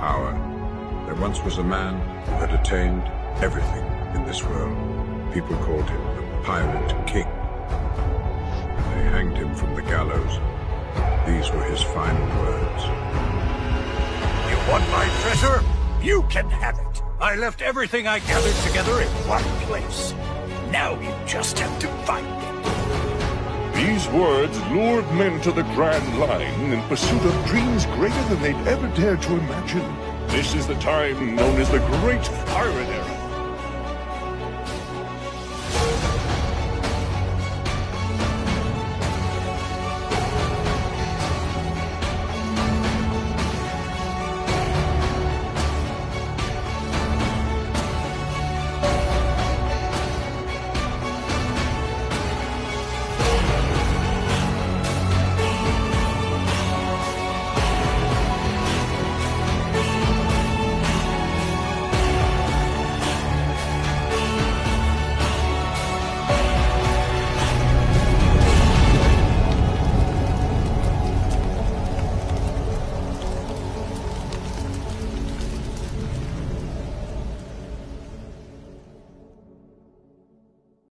power. There once was a man who had attained everything in this world. People called him the Pirate King. They hanged him from the gallows. These were his final words. You want my treasure? You can have it. I left everything I gathered together in one place. Now you just have to find it. These words lured men to the Grand Line in pursuit of dreams greater than they'd ever dared to imagine. This is the time known as the Great Pirate Era.